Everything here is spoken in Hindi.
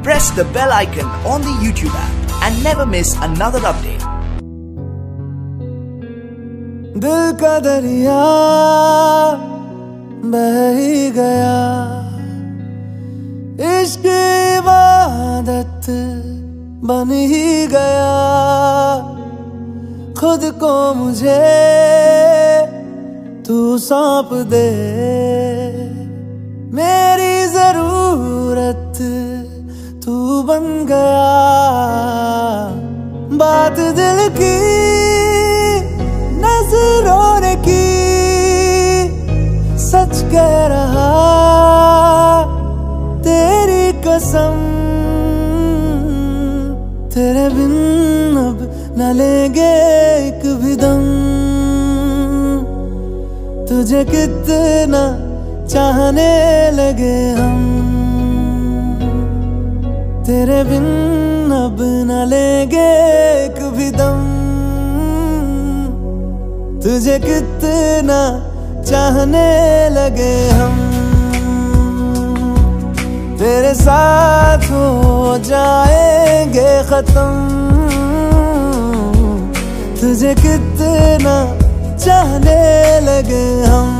press the bell icon on the YouTube app and never miss another update. दिल का दरिया बह ही गया, इश्क इबादत बन ही गया, खुद को मुझे तू सौंप दे, मेरी जरूरत तू बन गया। बात दिल की नजरों ने की, सच कह रहा तेरी कसम, तेरे बिन अब न लेंगे एक भी दम। तुझे कितना चाहने लगे हम, तेरे बिन अब न लेंगे एक भी दम। तुझे कितना चाहने लगे हम, तेरे साथ हो जाएंगे खत्म। तुझे कितना चाहने लगे हम।